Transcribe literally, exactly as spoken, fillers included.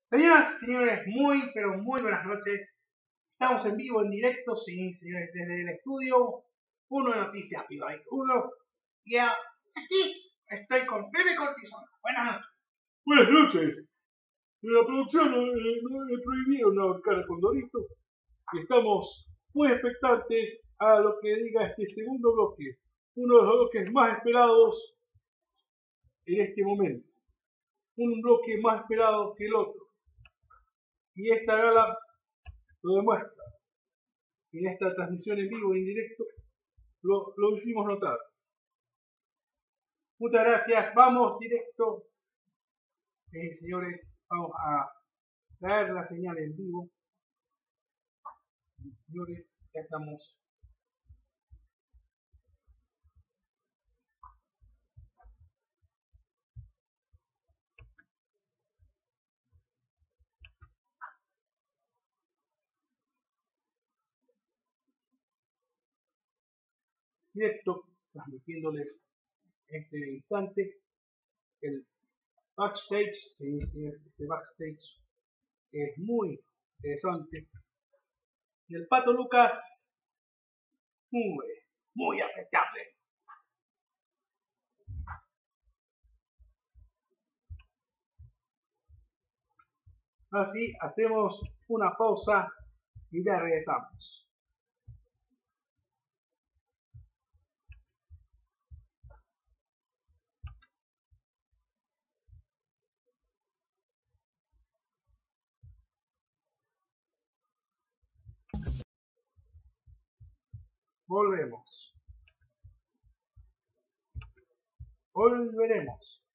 Señoras y señores, muy pero muy buenas noches. Estamos en vivo, en directo, sí, señores, desde el estudio uno de Noticias Pibay uno. Y aquí estoy con Pepe Cortisona. Buenas noches. Buenas noches. La producción eh, no le prohibieron ahorcar a Condorito y estamos muy expectantes a lo que diga este segundo bloque, uno de los bloques más esperados en este momento, un bloque más esperado que el otro. Y esta gala lo demuestra. En esta transmisión en vivo, en directo, lo, lo hicimos notar. Muchas gracias. Vamos directo. Eh, señores, vamos a traer la señal en vivo. Y, señores, ya estamos. Directo, transmitiéndoles este instante el backstage, sí, sí, este backstage que es muy interesante. Y el Pato Lucas, muy, muy afectable. Así hacemos una pausa y ya regresamos. Volvemos. Volveremos.